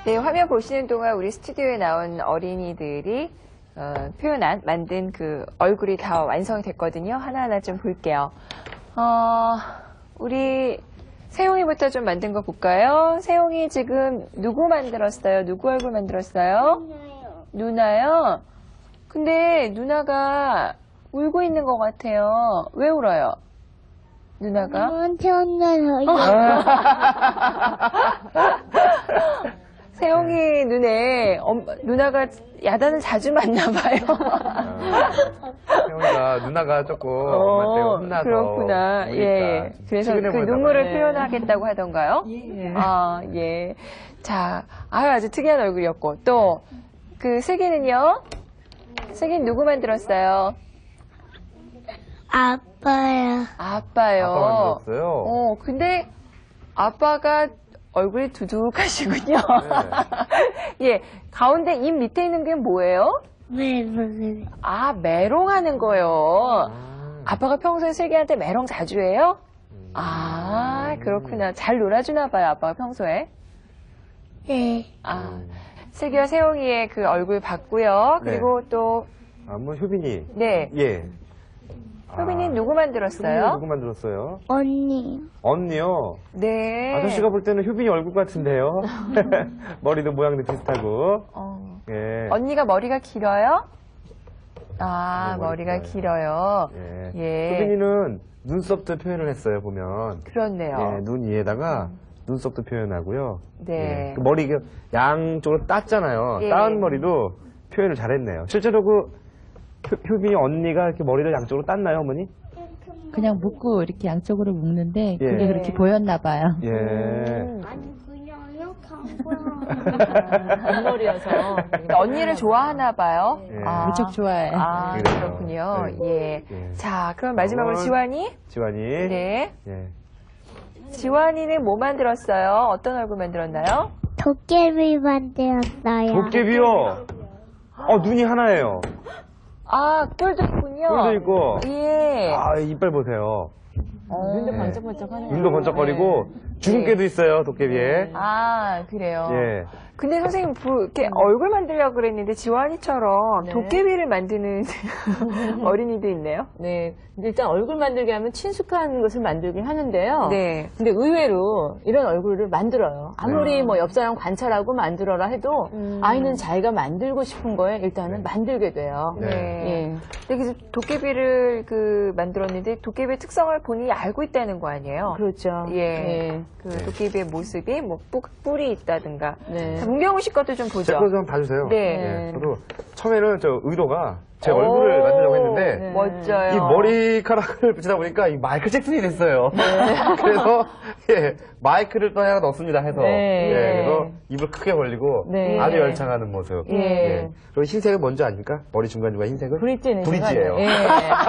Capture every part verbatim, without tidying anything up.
네, 화면 보시는 동안 우리 스튜디오에 나온 어린이들이 어, 표현한, 만든 그 얼굴이 다 완성이 됐거든요. 하나하나 좀 볼게요. 어, 우리 세용이부터 좀 만든 거 볼까요? 세용이 지금 누구 만들었어요? 누구 얼굴 만들었어요? 누나요. 누나요? 근데 누나가 울고 있는 것 같아요. 왜 울어요? 누나가? 엄마한테 혼나요. 세용이 눈에 엄, 누나가 야단을 자주 맞나 봐요. 세용이가 누나가 조금 엄마한테 혼나서 그렇구나. 우니까 예. 좀 그래서 그 치근해 보였나 눈물을 봐요. 표현하겠다고 하던가요? 예. 아, 예. 자, 아유, 아주 특이한 얼굴이었고. 또, 그 슬기는요? 슬기는 누구 만들었어요? 아빠요. 아빠요. 아빠 만들었어요? 어, 근데 아빠가 얼굴이 두둑하시군요. 네. 예. 가운데 입 밑에 있는 게 뭐예요? 왜, 왜, 왜. 아, 메롱하는 거요. 아. 아빠가 평소에 슬기한테 메롱 자주 해요? 음. 아, 그렇구나. 잘 놀아주나 봐요, 아빠가 평소에. 네. 아, 슬기와 세용이의 그 얼굴 봤고요. 그리고 또, 아, 뭐 효빈이. 네. 예. 효빈이 아, 누구 효빈이 만들었어요? 누구 만들었어요? 언니. 언니요. 네. 아저씨가 볼 때는 효빈이 얼굴 같은데요. 머리도 모양도 비슷하고. 어, 예. 언니가 머리가 길어요? 아, 네, 머리가 머리가 길어요. 예. 예. 효빈이는 눈썹도 표현을 했어요, 보면. 그렇네요. 예, 눈 위에다가 눈썹도 표현하고요. 네. 예, 그 머리 그 양쪽으로 땄잖아요. 예. 따은 머리도 표현을 잘했네요. 실제로 그 효, 효빈이 언니가 이렇게 머리를 양쪽으로 땄나요, 어머니? 그냥 묶고 이렇게 양쪽으로 묶는데 예. 그게 그렇게 보였나 봐요. 예. 음. 아니, 그냥 이렇게 한 거야. 앞머리여서 언니를 좋아하나 봐요. 예. 무척 좋아해. 아, 그래요. 그렇군요. 네. 예. 예. 자, 그럼 마지막으로 그건- 지환이? 지환이. 네. 예. 지환이는 뭐 만들었어요? 어떤 얼굴 만들었나요? 도깨비 만들었어요. 도깨비요. 어, 눈이 하나예요. 아, 똘도 있군요. 뿔도 있고. 예. 아, 이빨 보세요. 눈도 네. 번쩍번쩍하네요. 눈도 번쩍거리고 주근깨도 있어요, 도깨비에. 아, 그래요. 예. 근데 선생님, 부- 이렇게 얼굴 만들려고 그랬는데, 지환이처럼 네. 도깨비를 만드는 어린이도 있네요. 네. 근데 일단 얼굴 만들게 하면 친숙한 것을 만들긴 하는데요. 네. 근데 의외로 이런 얼굴을 만들어요. 아무리 네. 뭐 옆 사람 관찰하고 만들어라 해도 음. 아이는 자기가 만들고 싶은 거에 일단은 만들게 돼요. 네. 네. 예. 근데 그 도깨비를 그 만들었는데, 도깨비의 특성을 본인이 알고 있다는 거 아니에요? 그렇죠. 예. 예. 그 도깨비의 모습이 뭐 뿔, 뿔이 있다든가. 네. 자, 문경우 씨 것도 좀 제 보죠. 거 좀 봐주세요. 네. 예. 저도 처음에는 저 의도가 제 오. 얼굴을 만들려고 했는데 네. 멋져요. 이 머리카락을 붙이다 보니까 이 마이클 잭슨이 됐어요. 네. 그래서 예, 마이크를 또 하나 넣습니다 해서 네. 예, 그래서 입을 크게 벌리고 네. 아주 열창하는 모습. 예. 그리고 흰색은 뭔지 아닙니까? 머리 중간중간 흰색은? 브릿지는 브릿지예요. 예.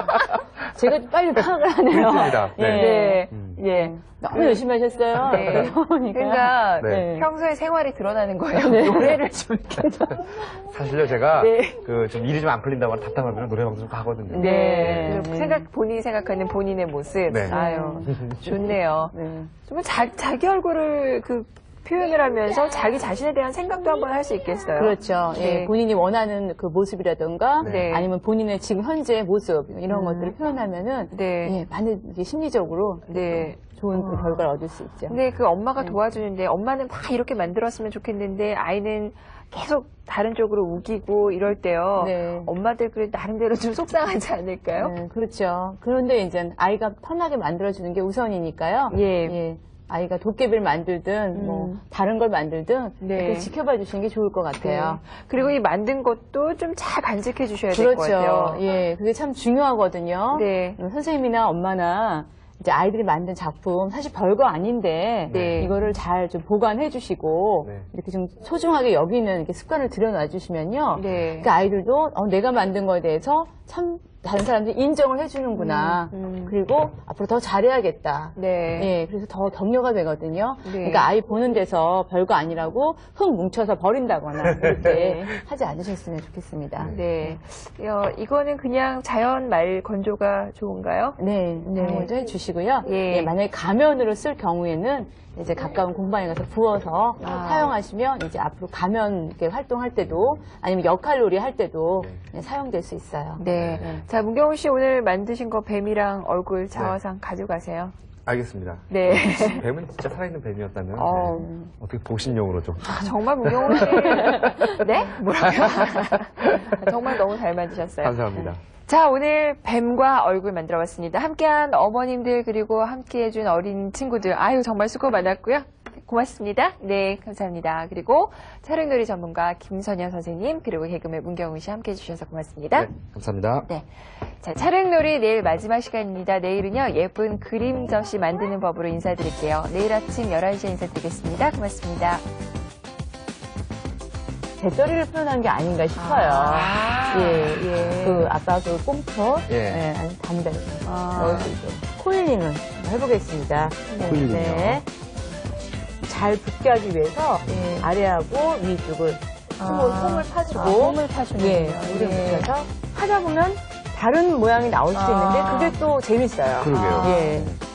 제가 빨리 파악을 하네요. 브릿지입니다. 네. 네. 음. 예. 너무 열심히 하셨어요. 네. 그러니까. 그러니까 네. 평소에 생활이 드러나는 거예요. 노래를 좀 이렇게 좀. 사실요 제가 네. 그 좀 일이 좀 안 풀린다고 하면 답답하면 노래방송 좀 가거든요. 네. 네. 생각, 본인이 생각하는 본인의 모습. 네. 아유, 좋네요. 네. 좀 자, 자기 얼굴을 그 표현을 하면서 자기 자신에 대한 생각도 한번 할 수 있겠어요. 그렇죠. 네. 예, 본인이 원하는 그 모습이라든가 네. 아니면 본인의 지금 현재의 모습 이런 음. 것들을 표현하면은 네. 예, 반드시 심리적으로 네. 좋은 그 결과를 얻을 수 있죠. 근데 그 엄마가 도와주는데 엄마는 막 이렇게 만들었으면 좋겠는데 아이는 계속 다른 쪽으로 우기고 이럴 때요. 네. 엄마들 그 나름대로 좀 속상하지 않을까요? 네, 그렇죠. 그런데 이제 아이가 편하게 만들어주는 게 우선이니까요. 예. 아이가 도깨비를 만들든 뭐 음. 다른 걸 만들든 네. 이렇게 지켜봐 주시는 게 좋을 것 같아요. 네. 그리고 이 만든 것도 좀 잘 간직해 주셔야 될 것 그렇죠. 같아요. 예, 그게 참 중요하거든요. 네. 음, 선생님이나 엄마나 이제 아이들이 만든 작품 사실 별거 아닌데 네. 이거를 잘 좀 보관해 주시고 네. 이렇게 좀 소중하게 여기는 이렇게 습관을 들여놔 주시면요. 네. 그 아이들도 어, 내가 만든 거에 대해서 참 다른 사람들이 인정을 해주는구나. 음, 음. 그리고 앞으로 더 잘해야겠다. 네. 예, 그래서 더 격려가 되거든요. 네. 그러니까 아이 보는 데서 별거 아니라고 흙 뭉쳐서 버린다거나 그렇게 하지 않으셨으면 좋겠습니다. 네. 어, 이거는 그냥 자연 말 건조가 좋은가요? 네, 네. 먼저 해주시고요. 예. 예, 만약에 가면으로 쓸 경우에는 이제 가까운 공방에 가서 부어서 아. 사용하시면 이제 앞으로 가면 이렇게 활동할 때도 아니면 역할놀이 할 때도 네, 사용될 수 있어요. 네. 네. 자, 문경훈 씨 오늘 만드신 거 뱀이랑 얼굴 자화상 가져가세요. 알겠습니다. 네. 뱀은 진짜 살아있는 뱀이었다면 어. 네. 어떻게 보신용으로 좀. 아, 정말 문경훈 씨. 네? 뭐라고요? 정말 너무 잘 만드셨어요. 감사합니다. 자, 오늘 뱀과 얼굴 만들어 봤습니다. 함께한 어머님들 그리고 함께해준 어린 친구들. 아유, 정말 수고 많았고요. 고맙습니다. 네, 감사합니다. 그리고 촬영놀이 전문가 김선현 선생님 그리고 개그맨 문경훈 씨 함께해 주셔서 고맙습니다. 네, 감사합니다. 네. 자, 촬영놀이 내일 마지막 시간입니다. 내일은요, 예쁜 그림 접시 만드는 법으로 인사드릴게요. 내일 아침 열한 시에 인사드리겠습니다. 고맙습니다. 배터리를 표현한 게 아닌가 싶어요. 아, 예, 예. 그 아까 그 꼼터, 예. 예, 아주 단단히 아. 넣을 수 있게. 코일링을 한번 해보겠습니다. 코일링이요? 네. 잘 붙게 하기 위해서 예. 아래하고 위쪽을 솜을, 솜을 파주고, 아, 솜을 파주는군요. 예, 물을 예. 묻혀서 하다 보면 다른 모양이 나올 수 아. 있는데 그게 또 재밌어요. 그러게요. 예.